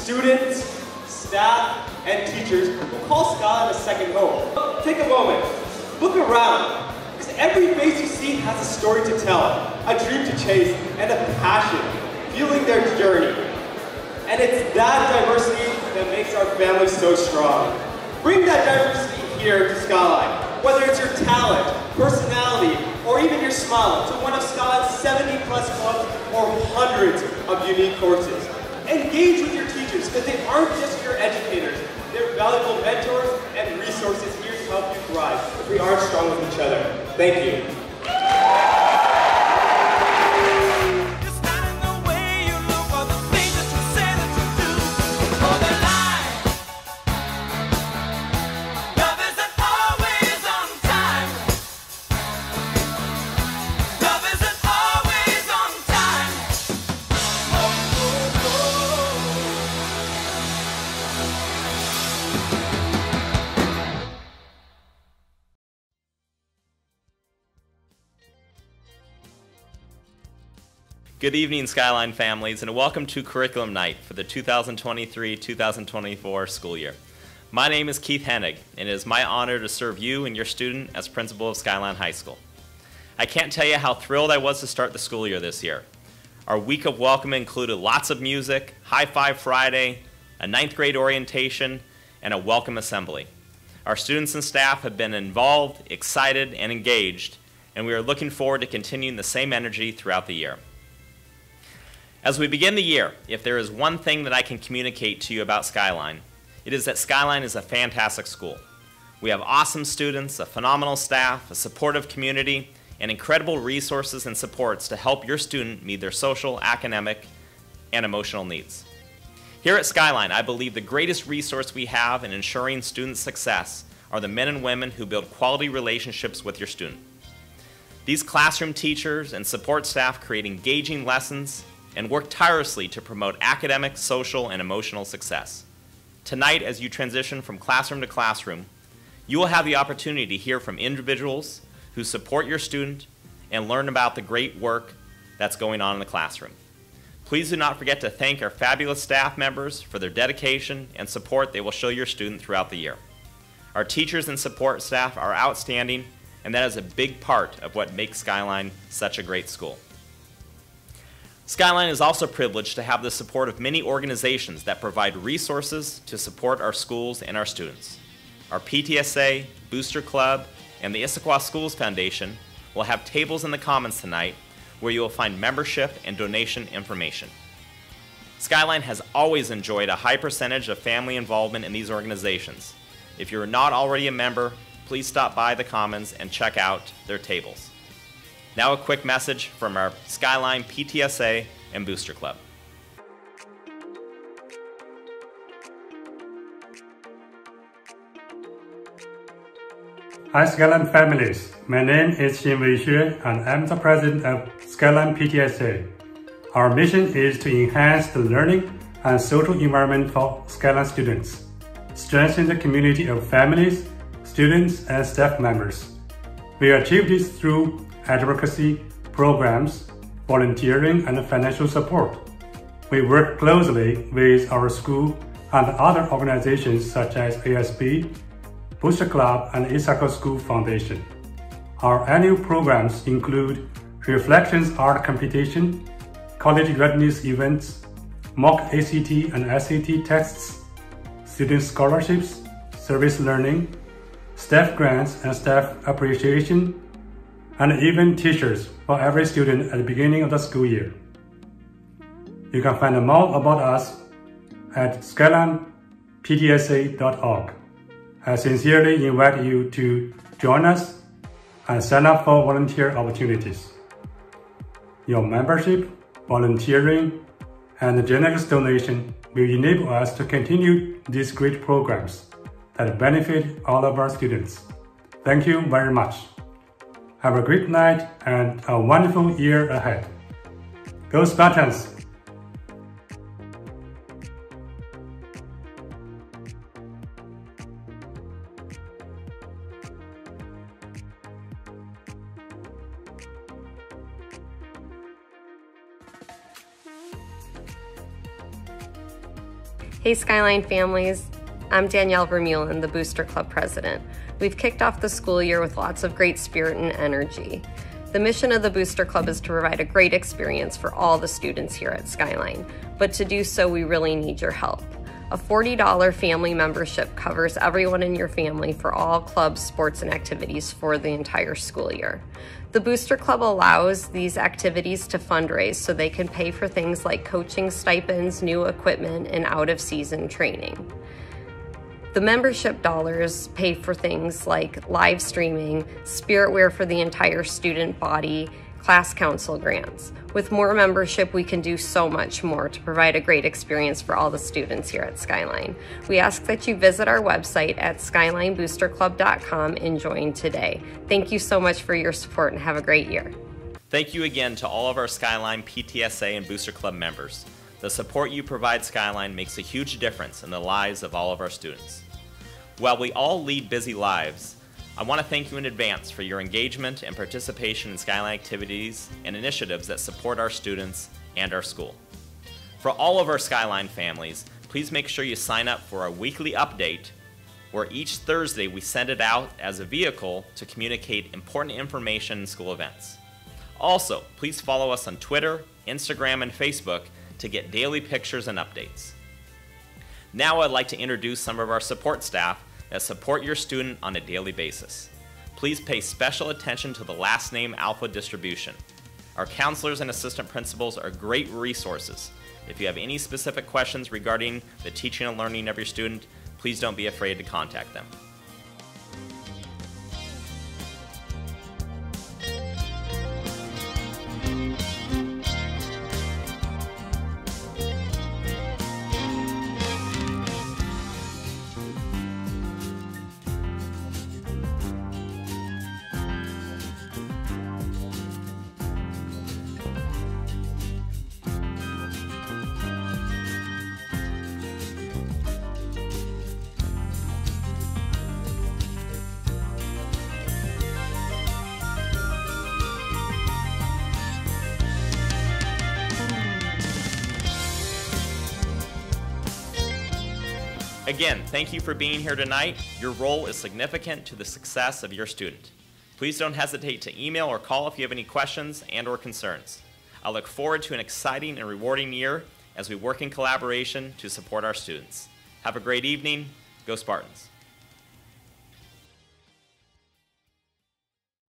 Students, staff, and teachers will call Skyline a second home. Take a moment, look around, because every face you see has a story to tell, a dream to chase, and a passion, fueling their journey. And it's that diversity that makes our family so strong. Bring that diversity here to Skyline, whether it's your talent, personality, or even your smile, to one of Skyline's 70+ clubs or hundreds of unique courses. Engage with your teachers, because they aren't just your educators. They're valuable mentors and resources here to help you thrive if we are strong with each other. Thank you. Good evening, Skyline families, and welcome to Curriculum Night for the 2023-2024 school year. My name is Keith Hennig, and it is my honor to serve you and your student as principal of Skyline High School. I can't tell you how thrilled I was to start the school year this year. Our week of welcome included lots of music, High Five Friday, a 9th grade orientation, and a welcome assembly. Our students and staff have been involved, excited, and engaged, and we are looking forward to continuing the same energy throughout the year. As we begin the year, if there is one thing that I can communicate to you about Skyline, it is that Skyline is a fantastic school. We have awesome students, a phenomenal staff, a supportive community, and incredible resources and supports to help your student meet their social, academic, and emotional needs. Here at Skyline, I believe the greatest resource we have in ensuring student success are the men and women who build quality relationships with your student. These classroom teachers and support staff create engaging lessons and work tirelessly to promote academic, social, and emotional success. Tonight, as you transition from classroom to classroom, you will have the opportunity to hear from individuals who support your student and learn about the great work that's going on in the classroom. Please do not forget to thank our fabulous staff members for their dedication and support they will show your student throughout the year. Our teachers and support staff are outstanding, and that is a big part of what makes Skyline such a great school. Skyline is also privileged to have the support of many organizations that provide resources to support our schools and our students. Our PTSA, Booster Club, and the Issaquah Schools Foundation will have tables in the Commons tonight where you will find membership and donation information. Skyline has always enjoyed a high percentage of family involvement in these organizations. If you're not already a member, please stop by the Commons and check out their tables. Now a quick message from our Skyline PTSA and Booster Club. Hi Skyline families, my name is Xin-Wei Xue and I'm the president of Skyline PTSA. Our mission is to enhance the learning and social environment for Skyline students, strengthen the community of families, students, and staff members. We achieve this through advocacy programs, volunteering, and financial support. We work closely with our school and other organizations such as ASB, Booster Club, and Issaquah School Foundation. Our annual programs include Reflections Art Competition, college readiness events, mock ACT and SAT tests, student scholarships, service learning, staff grants and staff appreciation, and even teachers for every student at the beginning of the school year. You can find more about us at skylineptsa.org. I sincerely invite you to join us and sign up for volunteer opportunities. Your membership, volunteering, and generous donation will enable us to continue these great programs that benefit all of our students. Thank you very much. Have a great night and a wonderful year ahead. Go Spartans! Hey Skyline families, I'm Danielle Vermeulen, the Booster Club president. We've kicked off the school year with lots of great spirit and energy. The mission of the Booster Club is to provide a great experience for all the students here at Skyline, but to do so we really need your help. A $40 family membership covers everyone in your family for all clubs, sports, and activities for the entire school year. The Booster Club allows these activities to fundraise so they can pay for things like coaching stipends, new equipment, and out-of-season training. The membership dollars pay for things like live streaming, spirit wear for the entire student body, class council grants. With more membership, we can do so much more to provide a great experience for all the students here at Skyline. We ask that you visit our website at skylineboosterclub.com and join today. Thank you so much for your support and have a great year. Thank you again to all of our Skyline PTSA and Booster Club members. The support you provide Skyline makes a huge difference in the lives of all of our students. While we all lead busy lives, I want to thank you in advance for your engagement and participation in Skyline activities and initiatives that support our students and our school. For all of our Skyline families, please make sure you sign up for our weekly update, where each Thursday we send it out as a vehicle to communicate important information in school events. Also, please follow us on Twitter, Instagram, and Facebook to get daily pictures and updates. Now I'd like to introduce some of our support staff that support your student on a daily basis. Please pay special attention to the last name alpha distribution. Our counselors and assistant principals are great resources. If you have any specific questions regarding the teaching and learning of your student, please don't be afraid to contact them. Again, thank you for being here tonight. Your role is significant to the success of your student. Please don't hesitate to email or call if you have any questions and/or concerns. I look forward to an exciting and rewarding year as we work in collaboration to support our students. Have a great evening. Go Spartans.